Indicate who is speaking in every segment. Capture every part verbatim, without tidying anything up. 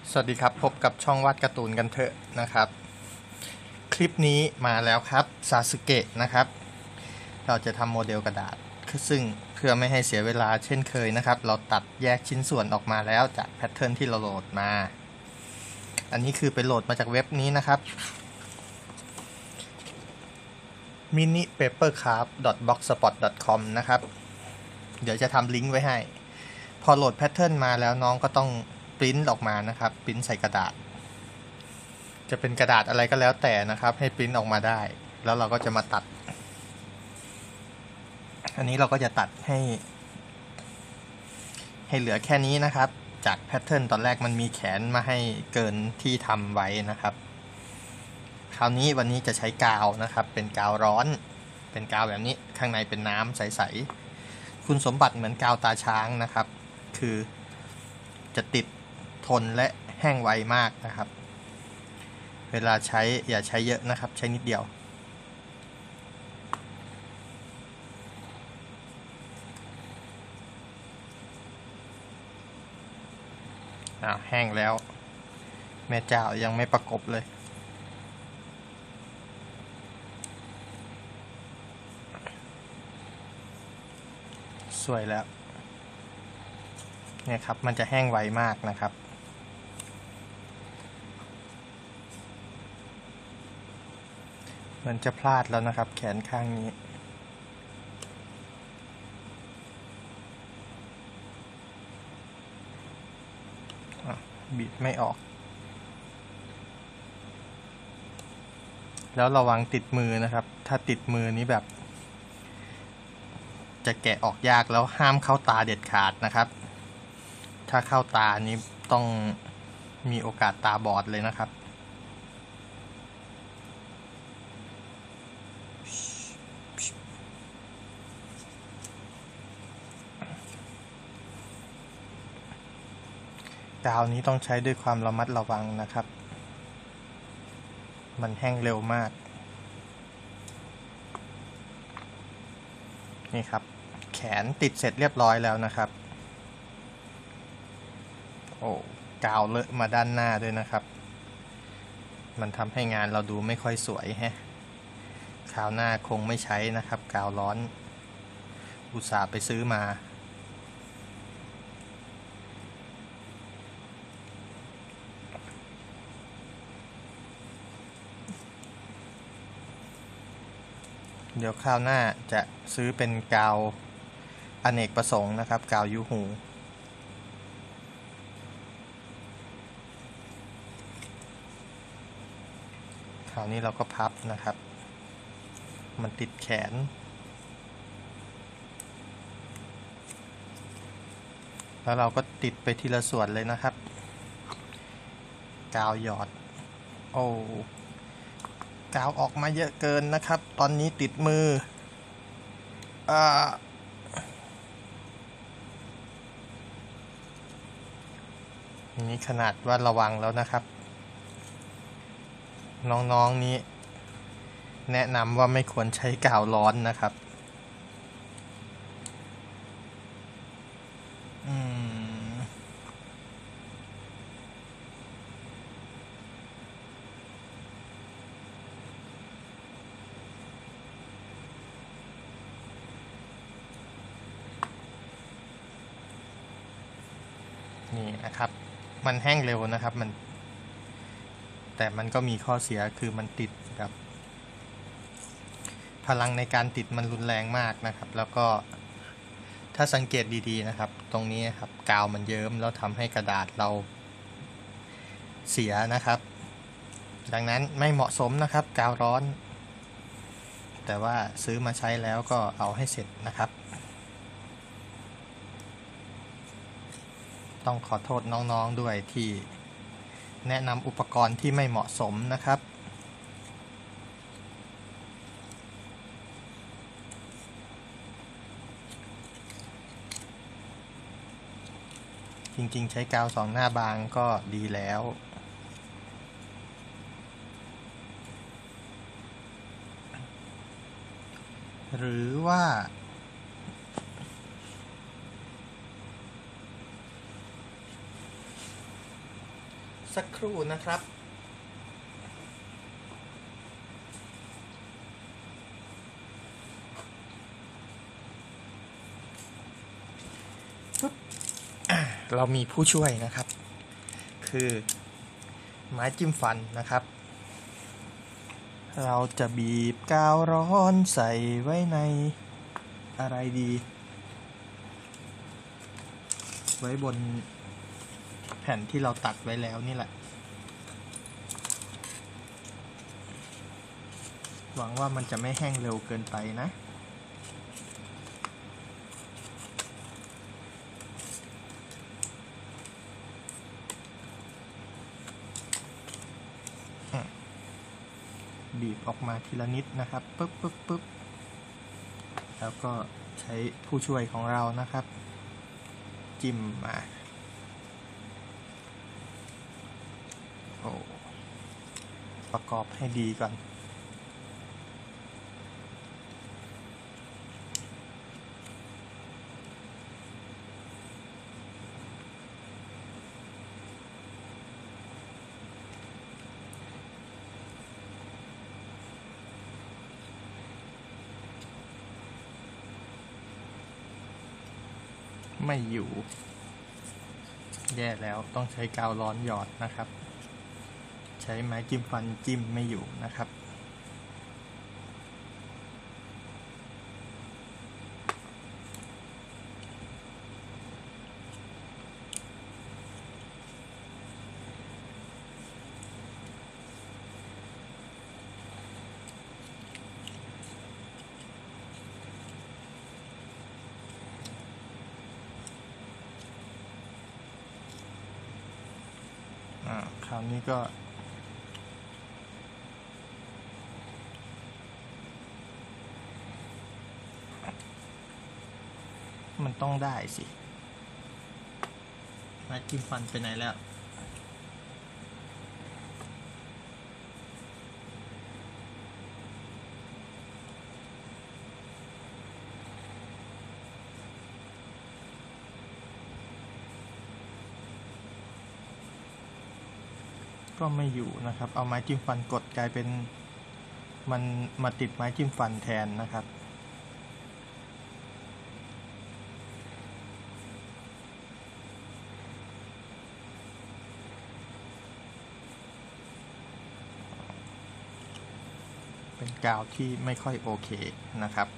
Speaker 1: สวัสดีครับพบกับช่องวาดการ์ตูนกันเถอะนะครับคลิปนี้มาแล้วครับซาสึเกะนะครับเราจะทำโมเดลกระดาษซึ่งเพื่อไม่ให้เสียเวลาเช่นเคยนะครับเราตัดแยกชิ้นส่วนออกมาแล้วจากแพทเทิร์นที่เราโหลดมาอันนี้คือไปโหลดมาจากเว็บนี้นะครับ มินิเพเปอร์คราฟต์ ดอท บล็อกสปอต ดอท คอม นะครับเดี๋ยวจะทำลิงก์ไว้ให้พอโหลดแพทเทิร์นมาแล้วน้องก็ต้องปริ้นออกมานะครับปริ้นใส่กระดาษจะเป็นกระดาษอะไรก็แล้วแต่นะครับให้ปริ้นออกมาได้แล้วเราก็จะมาตัดอันนี้เราก็จะตัดให้ให้เหลือแค่นี้นะครับจากแพทเทิร์นตอนแรกมันมีแขนมาให้เกินที่ทำไว้นะครับคราวนี้วันนี้จะใช้กาวนะครับเป็นกาวร้อนเป็นกาวแบบนี้ข้างในเป็นน้ำใสๆคุณสมบัติเหมือนกาวตาช้างนะครับคือจะติดทนและแห้งไวมากนะครับเวลาใช้อย่าใช้เยอะนะครับใช้นิดเดียวอ่าแห้งแล้วแม่เจ้ายังไม่ประกบเลยสวยแล้วเนี่ยครับมันจะแห้งไวมากนะครับมันจะพลาดแล้วนะครับแขนข้างนี้บิดไม่ออกแล้วระวังติดมือนะครับถ้าติดมือนี้แบบจะแกะออกยากแล้วห้ามเข้าตาเด็ดขาดนะครับถ้าเข้าตานี้ต้องมีโอกาสตาบอดเลยนะครับกาวนี้ต้องใช้ด้วยความระมัดระวังนะครับมันแห้งเร็วมากนี่ครับแขนติดเสร็จเรียบร้อยแล้วนะครับโอ้กาวเลอะมาด้านหน้าด้วยนะครับมันทำให้งานเราดูไม่ค่อยสวยแฮะคราวหน้าคงไม่ใช้นะครับกาวร้อนอุตส่าห์ไปซื้อมาเดี๋ยวคราวหน้าจะซื้อเป็นกาวอเนกประสงค์นะครับกาวยูหูคราวนี้เราก็พับนะครับมันติดแขนแล้วเราก็ติดไปทีละส่วนเลยนะครับกาวหยอดโอ้กาวออกมาเยอะเกินนะครับตอนนี้ติดมืออ่านี่ขนาดว่าระวังแล้วนะครับน้องๆนี้แนะนำว่าไม่ควรใช้กาวร้อนนะครับอืมนี่นะครับมันแห้งเร็วนะครับมันแต่มันก็มีข้อเสียคือมันติดแบบพลังในการติดมันรุนแรงมากนะครับแล้วก็ถ้าสังเกตดีๆนะครับตรงนี้ครับกาวมันเยิ้มแล้วทำให้กระดาษเราเสียนะครับดังนั้นไม่เหมาะสมนะครับกาวร้อนแต่ว่าซื้อมาใช้แล้วก็เอาให้เสร็จนะครับต้องขอโทษน้องๆด้วยที่แนะนำอุปกรณ์ที่ไม่เหมาะสมนะครับจริงๆใช้กาวสองหน้าบางก็ดีแล้วหรือว่าสักครู่นะครับเรามีผู้ช่วยนะครับ คือไม้จิ้มฟันนะครับ เราจะบีบกาวร้อนใส่ไว้ในอะไรดี ไว้บนแผ่นที่เราตัดไว้แล้วนี่แหละ หวังว่ามันจะไม่แห้งเร็วเกินไปนะบีบออกมาทีละนิดนะครับปึ๊บปึ๊บปึ๊บแล้วก็ใช้ผู้ช่วยของเรานะครับจิ้มมาโอ้ประกอบให้ดีก่อนไม่อยู่แย่แล้วต้องใช้กาวร้อนหยอดนะครับใช้ไม้จิ้มฟันจิ้มไม่อยู่นะครับคราวนี้ก็มันต้องได้สิไม้จิ้มฟันไปไหนแล้วก็ไม่อยู่นะครับเอาไม้จิ้มฟันกดกลายเป็นมันมาติดไม้จิ้มฟันแทนนะครับเป็นกาวที่ไม่ค่อยโอเคนะครับ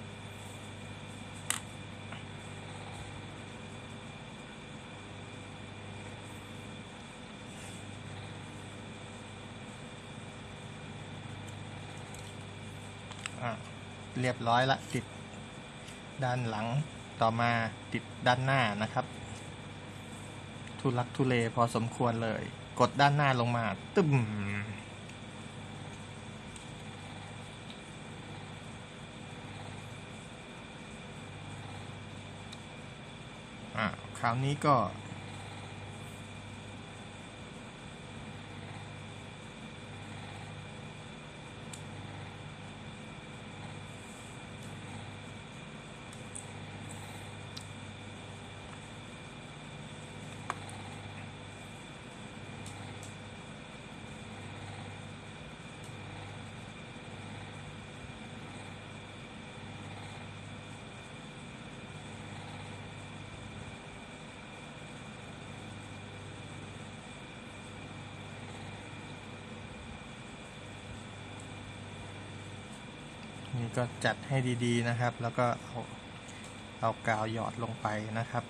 Speaker 1: เรียบร้อยละติดด้านหลังต่อมาติดด้านหน้านะครับทุลักทุเลพอสมควรเลยกดด้านหน้าลงมาตึ้มอ่าคราวนี้ก็นี่ก็จัดให้ดีๆนะครับแล้วก็เอาเอากาวหยอดลงไปนะครับ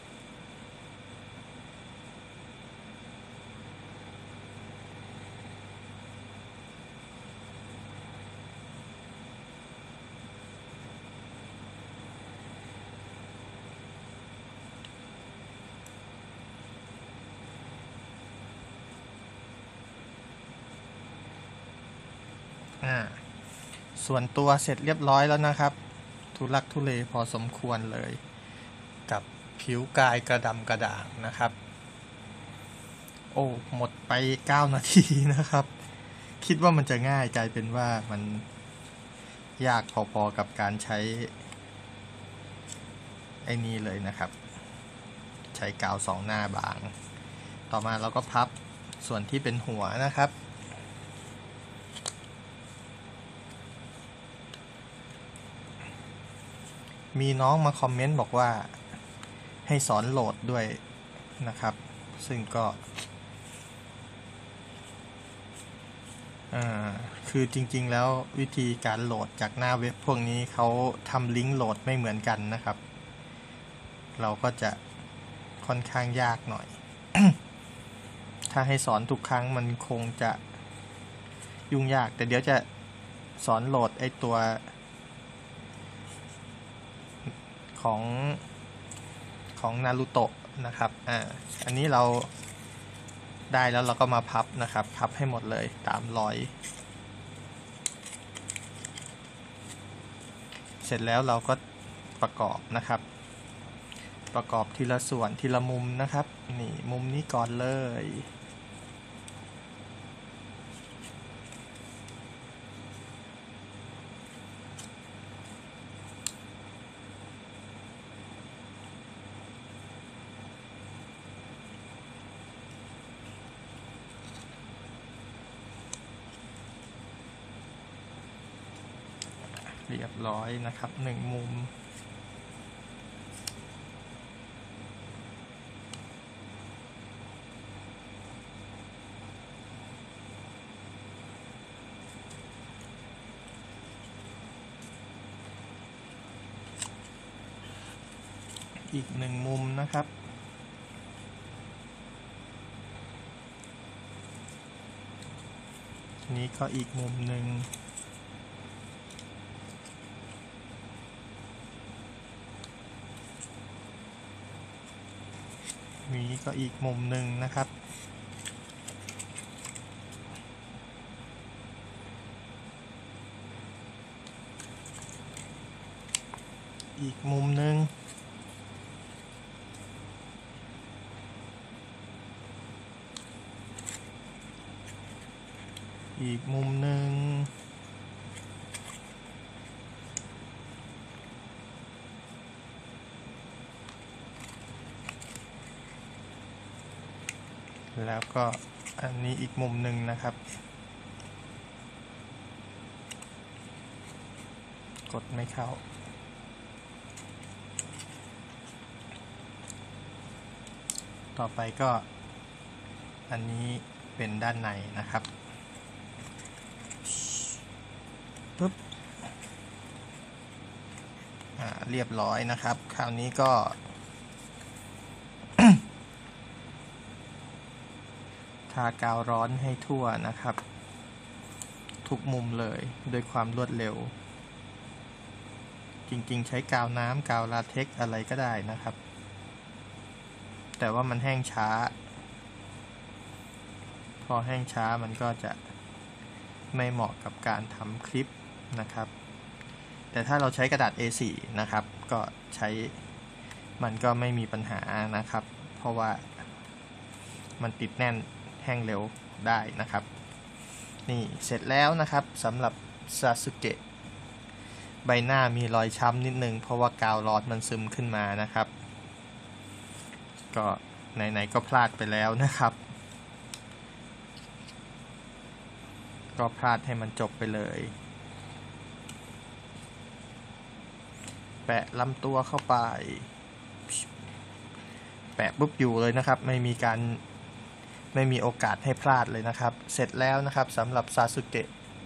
Speaker 1: อ่าส่วนตัวเสร็จเรียบร้อยแล้วนะครับทุลักทุเลพอสมควรเลยกับผิวกายกระดำกระด่างนะครับโอ้หมดไปเก้านาทีนะครับคิดว่ามันจะง่ายกลายเป็นว่ามันยากพอๆกับการใช้ไอ้นี่เลยนะครับใช้กาวสองหน้าบางต่อมาเราก็พับส่วนที่เป็นหัวนะครับมีน้องมาคอมเมนต์บอกว่าให้สอนโหลดด้วยนะครับซึ่งก็คือจริงๆแล้ววิธีการโหลดจากหน้าเว็บพวกนี้เขาทำลิงก์โหลดไม่เหมือนกันนะครับเราก็จะค่อนข้างยากหน่อย ถ้าให้สอนทุกครั้งมันคงจะยุ่งยากแต่เดี๋ยวจะสอนโหลดไอตัวของของนารูโตะนะครับอ่าอันนี้เราได้แล้วเราก็มาพับนะครับพับให้หมดเลยตามรอยเสร็จแล้วเราก็ประกอบนะครับประกอบทีละส่วนทีละมุมนะครับนี่มุมนี้ก่อนเลยเรียบร้อยนะครับหนึ่งมุมอีกหนึ่งมุมนะครับนี้ก็อีกมุมหนึ่งนี้ก็อีกมุมหนึ่งนะครับอีกมุมหนึ่งอีกมุมหนึ่งแล้วก็อันนี้อีกมุมหนึ่งนะครับกดไม่เข้าต่อไปก็อันนี้เป็นด้านในนะครับปุ๊บอ่าเรียบร้อยนะครับคราวนี้ก็ ทากาวร้อนให้ทั่วนะครับทุกมุมเลยโดยความรวดเร็วจริงๆใช้กาวน้ำกาวลาเท็กซ์อะไรก็ได้นะครับแต่ว่ามันแห้งช้าพอแห้งช้ามันก็จะไม่เหมาะกับการทำคลิปนะครับแต่ถ้าเราใช้กระดาษ เอ โฟร์ นะครับก็ใช้มันก็ไม่มีปัญหานะครับเพราะว่ามันติดแน่นแห้งเร็วได้นะครับนี่เสร็จแล้วนะครับสำหรับซาสึเกะใบหน้ามีรอยช้ำนิดนึงเพราะว่ากาวร้อนมันซึมขึ้นมานะครับก็ไหนๆก็พลาดไปแล้วนะครับก็พลาดให้มันจบไปเลยแปะลำตัวเข้าไปแปะปุ๊บอยู่เลยนะครับไม่มีการไม่มีโอกาสให้พลาดเลยนะครับเสร็จแล้วนะครับสำหรับซาสึเกะ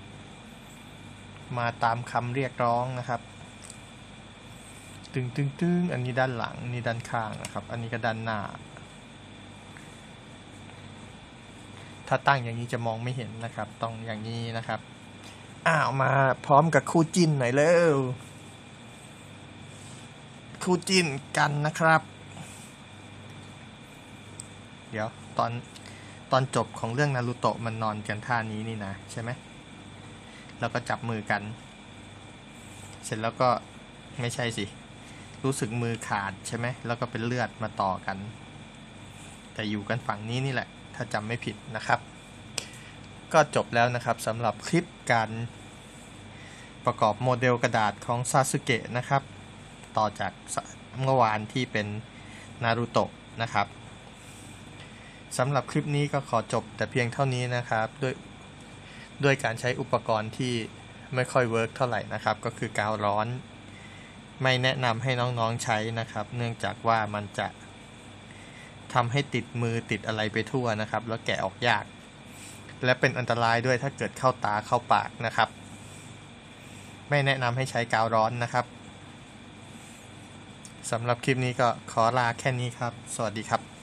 Speaker 1: มาตามคำเรียกร้องนะครับตึงตึงตึงอันนี้ด้านหลังนี่ด้านข้างนะครับอันนี้ก็ด้านหน้าถ้าตั้งอย่างนี้จะมองไม่เห็นนะครับต้องอย่างนี้นะครับอ้าวมาพร้อมกับคู่จิ้นหน่อยเร็วคู่จิ้นกันนะครับเดี๋ยวตอนตอนจบของเรื่องนารูโตะมันนอนกันท่านี้นี่นะใช่ไหมแล้วก็จับมือกันเสร็จแล้วก็ไม่ใช่สิรู้สึกมือขาดใช่ไหมแล้วก็เป็นเลือดมาต่อกันแต่อยู่กันฝั่งนี้นี่แหละถ้าจำไม่ผิดนะครับก็จบแล้วนะครับสำหรับคลิปการประกอบโมเดลกระดาษของซาสึเกะนะครับต่อจากเมื่อวานที่เป็นนารูโตะนะครับสำหรับคลิปนี้ก็ขอจบแต่เพียงเท่านี้นะครับด้วยด้วยการใช้อุปกรณ์ที่ไม่ค่อยเวิร์กเท่าไหร่นะครับก็คือกาวร้อนไม่แนะนำให้น้องๆใช้นะครับเนื่องจากว่ามันจะทำให้ติดมือติดอะไรไปทั่วนะครับแล้วแกะออกยากและเป็นอันตรายด้วยถ้าเกิดเข้าตาเข้าปากนะครับไม่แนะนำให้ใช้กาวร้อนนะครับสำหรับคลิปนี้ก็ขอลาแค่นี้ครับสวัสดีครับ